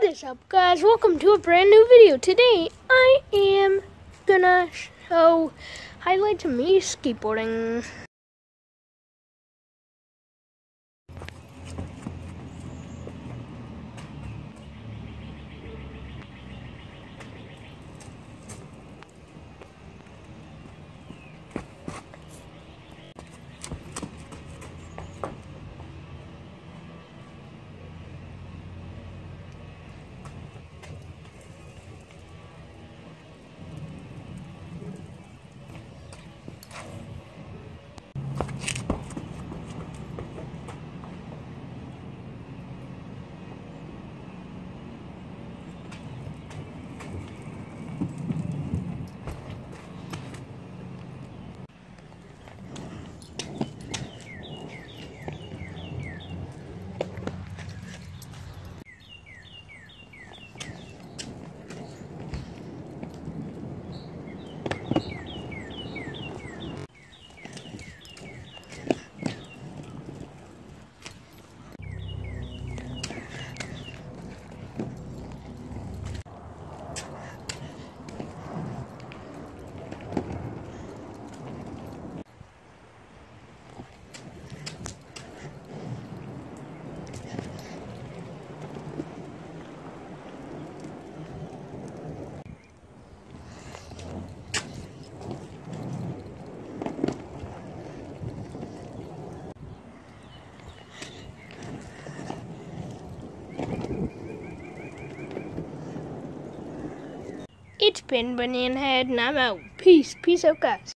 What is up, guys? Welcome to a brand new video. Today I am gonna show highlights of me skateboarding. It's been Banana Head, and I'm out. Peace out, guys.